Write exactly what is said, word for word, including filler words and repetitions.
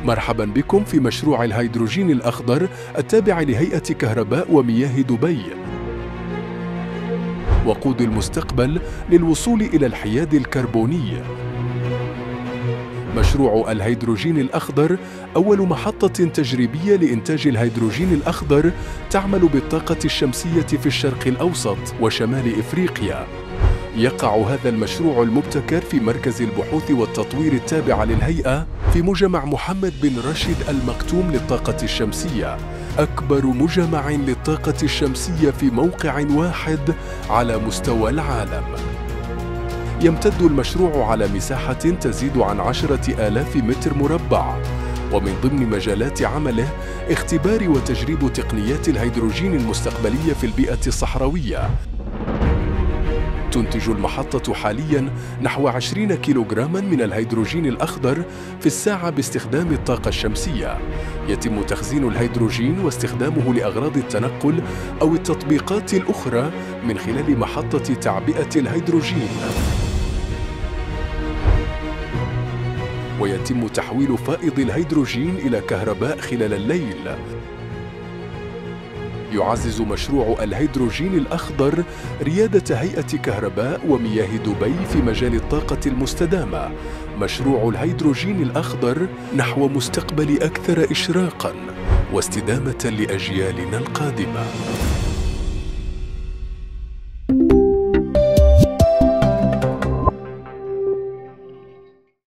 مرحبا بكم في مشروع الهيدروجين الأخضر التابع لهيئة كهرباء ومياه دبي، وقود المستقبل للوصول إلى الحياد الكربوني. مشروع الهيدروجين الأخضر أول محطة تجريبية لإنتاج الهيدروجين الأخضر تعمل بالطاقة الشمسية في الشرق الأوسط وشمال إفريقيا. يقع هذا المشروع المبتكر في مركز البحوث والتطوير التابع للهيئة في مجمع محمد بن راشد المكتوم للطاقة الشمسية، أكبر مجمع للطاقة الشمسية في موقع واحد على مستوى العالم. يمتد المشروع على مساحة تزيد عن عشرة آلاف متر مربع، ومن ضمن مجالات عمله اختبار وتجريب تقنيات الهيدروجين المستقبلية في البيئة الصحراوية. تنتج المحطة حالياً نحو عشرين كيلوغراما من الهيدروجين الأخضر في الساعة باستخدام الطاقة الشمسية. يتم تخزين الهيدروجين واستخدامه لأغراض التنقل أو التطبيقات الأخرى من خلال محطة تعبئة الهيدروجين. ويتم تحويل فائض الهيدروجين إلى كهرباء خلال الليل. يعزز مشروع الهيدروجين الأخضر ريادة هيئة كهرباء ومياه دبي في مجال الطاقة المستدامة. مشروع الهيدروجين الأخضر نحو مستقبل أكثر إشراقاً واستدامة لأجيالنا القادمة.